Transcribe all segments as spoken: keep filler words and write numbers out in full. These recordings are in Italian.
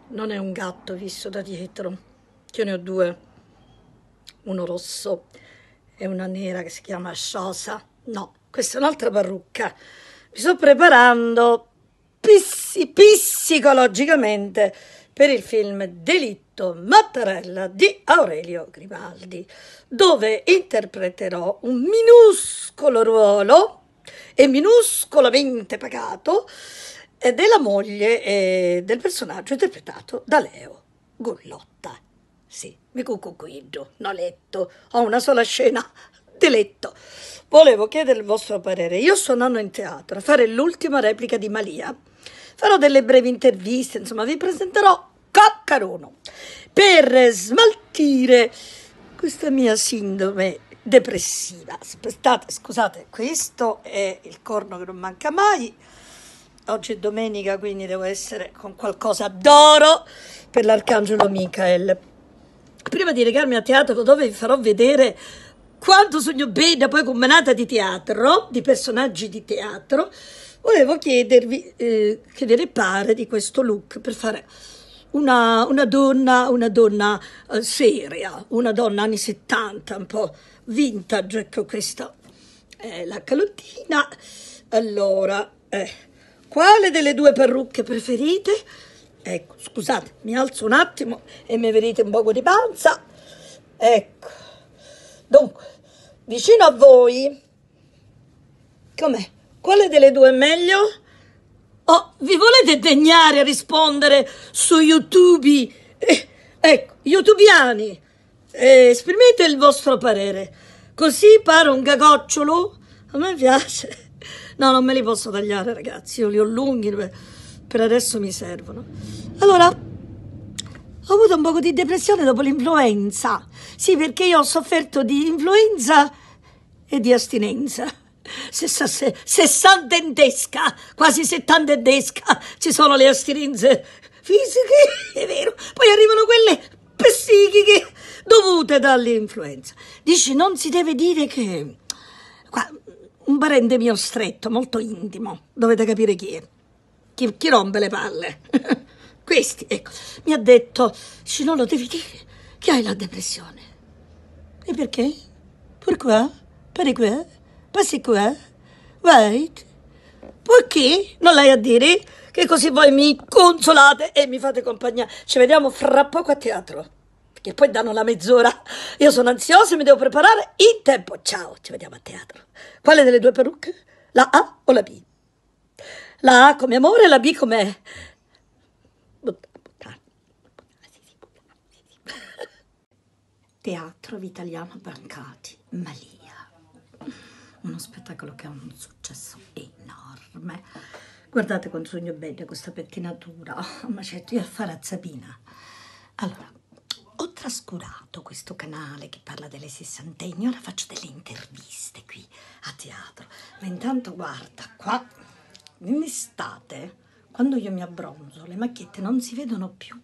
Non è un gatto visto da dietro, che io ne ho due, uno rosso e una nera che si chiama Sciosa. No, questa è un'altra parrucca. Mi sto preparando pissi- psicologicamente per il film Delitto Mattarella di Aurelio Grimaldi, dove interpreterò un minuscolo ruolo e minuscolamente pagato eh, della moglie eh, del personaggio interpretato da Leo Gullotta. Sì, mi cucuquido, no letto, ho una sola scena di letto. Volevo chiedere il vostro parere. Io sto andando in teatro a fare l'ultima replica di Malia. Farò delle brevi interviste, insomma, vi presenterò Coccarono per smaltire questa mia sindrome depressiva. Aspettate, scusate, questo è il corno che non manca mai. Oggi è domenica, quindi devo essere con qualcosa d'oro per l'Arcangelo Michael. Prima di recarmi a teatro, dove vi farò vedere quanto sogno bene, poi come nata di teatro, di personaggi di teatro, volevo chiedervi eh, che ve ne pare di questo look per fare una, una donna, una donna eh, seria, una donna anni settanta, un po' vintage. Ecco, questa è la calottina. Allora, eh, quale delle due parrucche preferite? Ecco, scusate, mi alzo un attimo e mi vedete un poco di panza. Ecco. Dunque, vicino a voi, com'è? Quale delle due è meglio? Oh, vi volete degnare a rispondere su YouTube? Eh, ecco, youtubiani, eh, esprimete il vostro parere. Così pare un gagocciolo? A me piace. No, non me li posso tagliare, ragazzi, io li ho lunghi, per adesso mi servono. Allora, ho avuto un po' di depressione dopo l'influenza. Sì, perché io ho sofferto di influenza e di astinenza. Sessa- se- Sessantentesca, quasi settantesca, ci sono le astinenze fisiche, è vero. Poi arrivano quelle psichiche dovute dall'influenza. Dici, non si deve dire che... Qua, un parente mio stretto, molto intimo, dovete capire chi è. Chi, chi rompe le palle? Questi, ecco, mi ha detto, dice, non lo devi dire, che hai la depressione. E perché? Perché? Perché? Passi qua? Wait. Perché? Non l'hai a dire? Che così voi mi consolate e mi fate compagnia. Ci vediamo fra poco a teatro, che poi danno la mezz'ora. Io sono ansiosa e mi devo preparare in tempo. Ciao, ci vediamo a teatro. Quale delle due parrucche? La A o la B? La A come amore e la B come... Teatro Vitaliano Brancati, Malia. Uno spettacolo che ha un successo enorme. Guardate quanto sogno bene questa pettinatura. Ma certo, io a fare a Sabina. Allora, ho trascurato questo canale che parla delle sessantenni, ora faccio delle interviste qui a teatro. Ma intanto guarda, qua in estate, quando io mi abbronzo, le macchiette non si vedono più.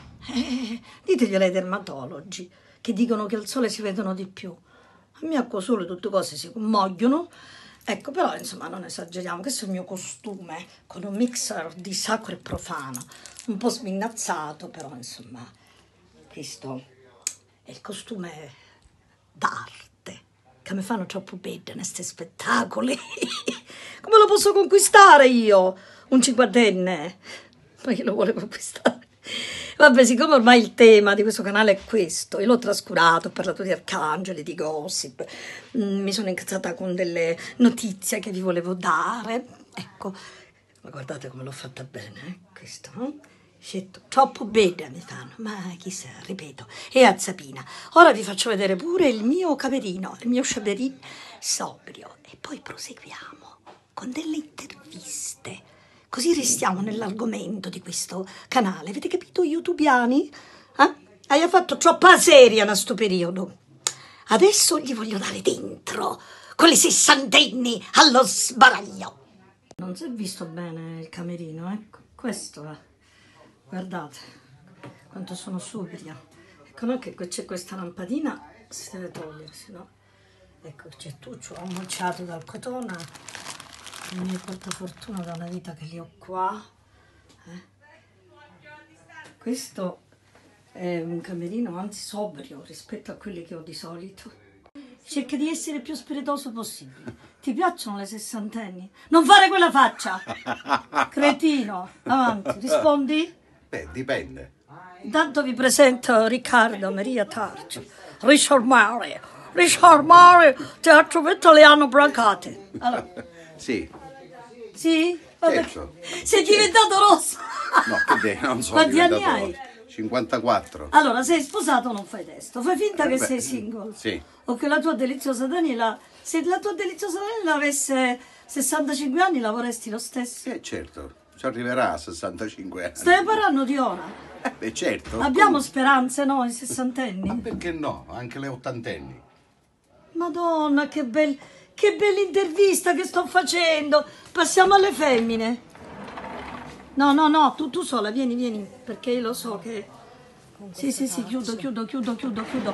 Eh, diteglielo ai dermatologi che dicono che al sole si vedono di più. A me acqua sole tutte cose si muoiono. Ecco, però insomma non esageriamo. Questo è il mio costume con un mixer di sacro e profano, un po' sminnazzato, però insomma questo è il costume d'arte che mi fanno troppo bene in questi spettacoli. Come lo posso conquistare io, un cinquantenne? Ma chi lo vuole conquistare? Vabbè, siccome ormai il tema di questo canale è questo, io l'ho trascurato, ho parlato di arcangeli, di gossip, mm, mi sono incazzata con delle notizie che vi volevo dare, ecco, ma guardate come l'ho fatta bene, eh? Questo, no? Scelto troppo bene mi fanno, ma chissà, ripeto, e a Zapina. Ora vi faccio vedere pure il mio camerino, il mio chaperin sobrio, e poi proseguiamo con delle interviste. Così restiamo nell'argomento di questo canale. Avete capito, youtubiani? Eh? Hai fatto troppa seria in sto periodo. Adesso gli voglio dare dentro, con le sessantenni allo sbaraglio. Non si è visto bene il camerino, ecco. Questo è. Guardate quanto sono subria. Ecco, no, che c'è questa lampadina, si deve togliere, se no... Ecco, c'è tuccio, ho mocciato dal cotone. Mi porta fortuna da una vita che li ho qua. Eh? Questo è un camerino anzi sobrio rispetto a quelli che ho di solito. Cerca di essere il più spiritoso possibile. Ti piacciono le sessantenni? Non fare quella faccia! Cretino, avanti, rispondi? Beh, dipende. Intanto vi presento Riccardo Maria Tarcio, Richard Mare, Richard Mare, Teatro Italiano Brancati. Allora, Sì. sì? Vabbè, Certo. sei diventato rosso! No, che de- non so. Quanti anni diventato hai? cinquantaquattro. Allora, sei sposato non fai testo, fai finta che Eh beh, sei single. sì. O che la tua deliziosa Daniela, se la tua deliziosa Daniela avesse sessantacinque anni lavoresti lo stesso. Eh, certo, ci arriverà a sessantacinque anni. Stai parlando di ora. Eh, beh, certo. Abbiamo Come- speranze noi, Ma sessantenni? perché no? Anche le ottantenni. Madonna, che bel, che bella intervista che sto facendo. Passiamo alle femmine. No, no, no, tu, tu sola, vieni, vieni, perché io lo so che... Sì, sì, sì, chiudo, chiudo, chiudo, chiudo, chiudo.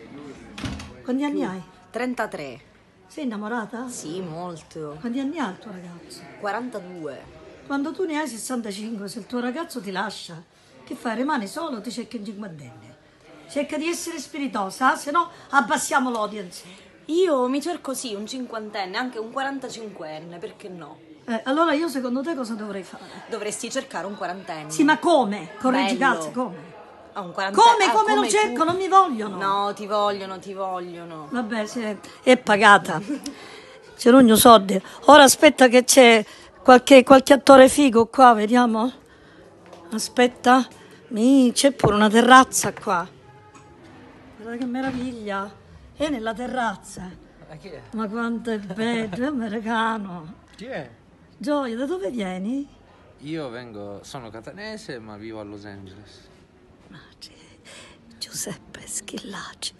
Quanti anni hai? trentatré. Sei innamorata? Sì, molto. Quanti anni ha il tuo ragazzo? quarantadue. Quando tu ne hai sessantacinque, se il tuo ragazzo ti lascia, che fai? Rimani solo o ti cerchi un cinquantenne? Cerca di essere spiritosa, se no abbassiamo l'audience. Io mi cerco sì un cinquantenne, anche un quarantacinquenne, perché no? Eh, allora io secondo te cosa dovrei fare? Dovresti cercare un quarantenne. Sì, ma come? Correggi Bello. cazzo, come? Ah, un quarantenne. Come, Ah, come lo tu. cerco? Non mi vogliono. No, ti vogliono, ti vogliono. Vabbè, sì, è pagata. C'è rogno soldi. Ora aspetta che c'è qualche, qualche attore figo qua, vediamo. Aspetta. Mi, c'è pure una terrazza qua. Guarda che meraviglia. È nella terrazza. Ma chi è? Ma quanto è bello, è americano. Chi è? Gioia, da dove vieni? Io vengo, sono catanese ma vivo a Los Angeles. Ma c'è Giuseppe Schillaci.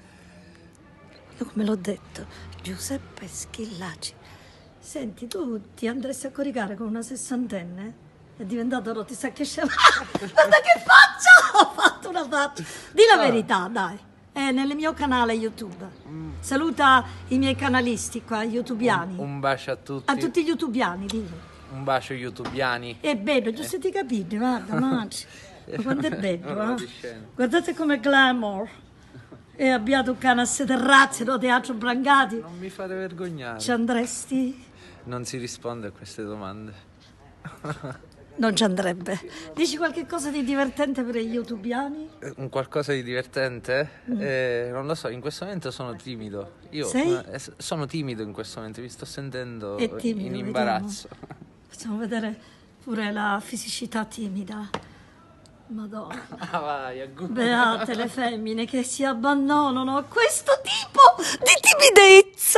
Io come l'ho detto, Giuseppe Schillaci. Senti, tu ti andresti a coricare con una sessantenne? È diventato rotti, sa che scema. Guarda che faccia! Ho fatto una faccia. Di la verità, dai. È nel mio canale YouTube. Saluta i miei canalisti qua, youtubiani. Un bacio a tutti. A tutti gli youtubiani, dillo. Un bacio youtubiani. È bello, giusto ti capite, guarda, mangi. Ma quanto è bello, Non eh? di scena. Guardate come glamour. E abbiamo un cane a sé terrazze, no? Teatro Brancati. Non mi fate vergognare. Ci andresti? Non si risponde a queste domande. Non ci andrebbe. Dici qualche cosa di divertente per gli youtubiani? Eh, Un qualcosa di divertente? Eh, non lo so, in questo momento sono timido. Io Sei? eh, s- sono timido in questo momento, mi sto sentendo È timido, in imbarazzo. Facciamo vedere pure la fisicità timida. Madonna. Ah, vai, aggu- Beate le femmine che si abbandonano a questo tipo di timidezza.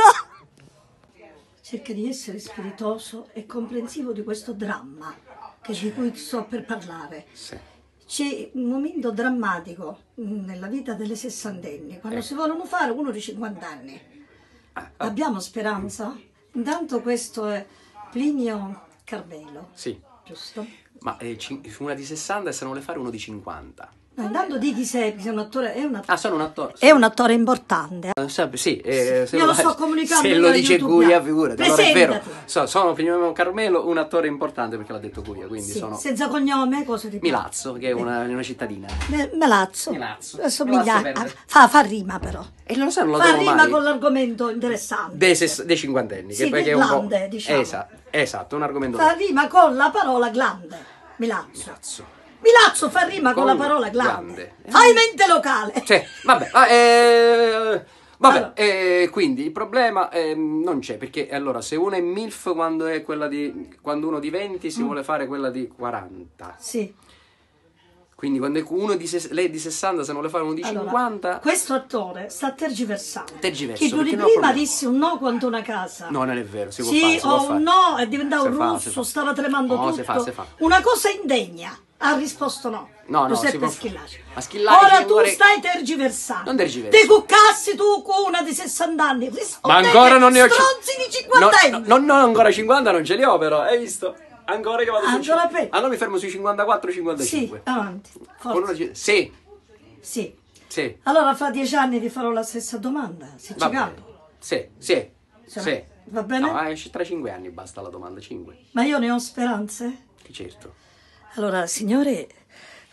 Cerca di essere spiritoso e comprensivo di questo dramma che di cui sto per parlare. Sì. C'è un momento drammatico mh, nella vita delle sessantenni, quando si vogliono fare uno di cinquanta anni. Abbiamo speranza? Intanto questo è Plinio Carmelo, Sì, giusto? ma eh, cin- una di sessanta e se non le fare uno di cinquanta. No, intanto di chi sei, sei un attore, è un attore, Ah, sono un attore. è un attore importante. Eh, sa- Sì, eh, se Io lo fa- sto comunicando Se lo agli dice youtubiani. Guia, figurati. Allora è vero. Presentati. So- sono Plinio Carmelo, un attore importante perché l'ha detto Guia, quindi Sì, sono senza cognome, cosa ti piace? Milazzo, che è una, una cittadina. Me- Melazzo. Milazzo. Assomiglia Milazzo a- verde. fa, fa rima però. E non lo so, non lo Fa trovo rima mai. con l'argomento interessante. Dei, ses- dei cinquantenni. Sì, che perché del è un po'... glande, diciamo. Esatto, esatto, un argomento... Fa rima con la parola glande. Milazzo. Milazzo. Milazzo fa rima con, Con la parola glande. glande. Fai mente locale. Cioè, vabbè, ah, eh, vabbè Allora. eh, quindi il problema ehm, non c'è, perché allora se uno è MILF quando è quella di quando uno di venti si vuole fare quella di quaranta. Sì. Quindi quando è uno di ses- lei è di sessanta, se non le fare uno di Allora, cinquanta, questo attore sta tergiversando. Tergiverso, Chi più di perché non ho prima problemi. disse un no quanto una casa. no, non è vero, si può Sì, fare, si può o fare. un no, è diventato Si fa, russo, si fa. stava tremando No, tutto. si fa, si fa. Una cosa indegna. Ha risposto no. No, no, Giuseppe si può- Schillaci. Ma Schillaci Ora ci tu vuole- stai tergiversando. Non tergiverso. Ti cuccassi tu con una di sessanta anni. Ma Rispondete, ancora non ne ho stronzi di no, cinquantenni. no, no, no, ancora cinquanta non ce li ho però, hai visto? Ancora che vado su Ancora cin- peggio. Allora mi fermo sui cinquantaquattro cinquantacinque. Sì, avanti. Con Forza. una gi- Sì, Sì. sì. Allora fra dieci anni ti farò la stessa domanda. Se Va ci bene. capo. Sì, sì, Sì. sì. Va bene? No, esce tra cinque anni basta la domanda, cinque. Ma io ne ho speranze. Che certo. Allora, signore,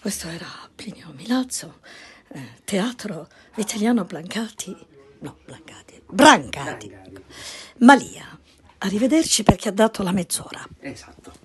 Questo era Plinio Milazzo, eh, teatro Vitaliano Blancati, no, Blancati, Brancati, Brancati. Malia. Arrivederci perché ha dato la mezz'ora. Esatto.